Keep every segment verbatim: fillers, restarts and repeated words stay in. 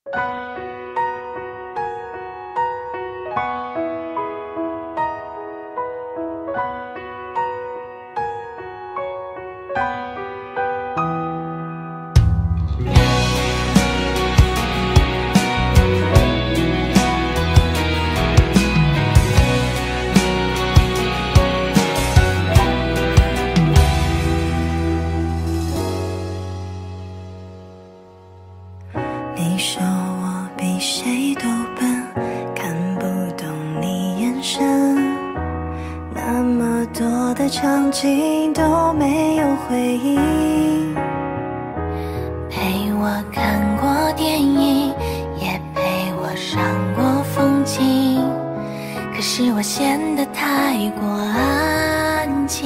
你说我比谁都笨，看不懂你眼神，那么多的场景都没有回应。 陪我看过电影，也陪我赏过风景，可是我显得太过安静。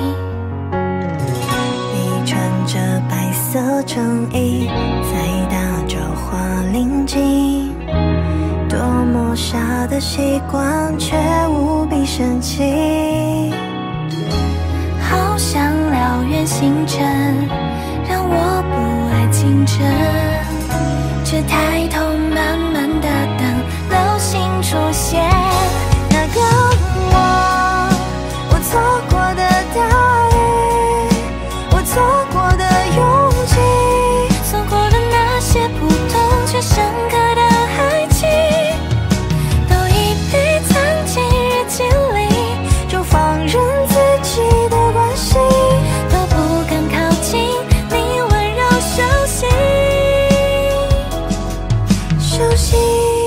你穿着白色衬衣，在大洲花临近，多么傻的习惯，却无比深情。 好想燎原星辰，让我不爱竞争，只抬头慢慢地等流星出现。 那个我，我错过的大雨，我错过的勇气， 错过的那些普通却深刻的爱情，都已被藏进日记里， 就放任自己的关系都不敢靠近你温柔手心。 手心。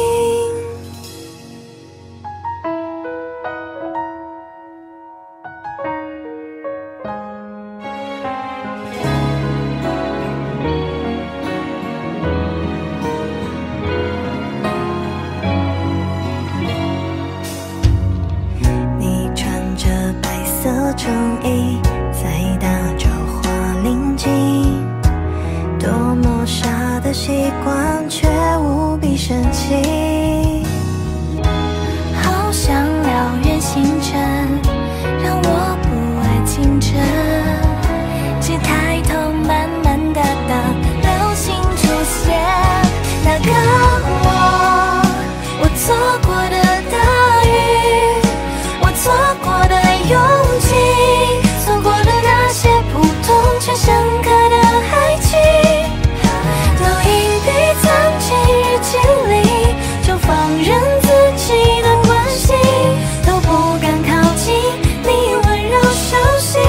你穿着白色衬衣，在大洲花临近，多么傻的习惯，却无比深情。 好想燎原星辰，让我不爱竞争，只抬头慢慢地等流星出现。那个我，我错过的大雨，我错过的勇气，错过的那些普通却深刻的爱情，都已被藏进日记里，就放任自己的关系都不敢靠近你温柔手心。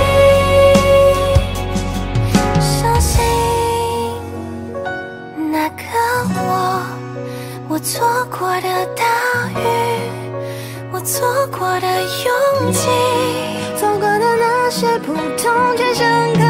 手心，那个我，我错过的大雨，我错过的勇气， 错过的那些普通却深刻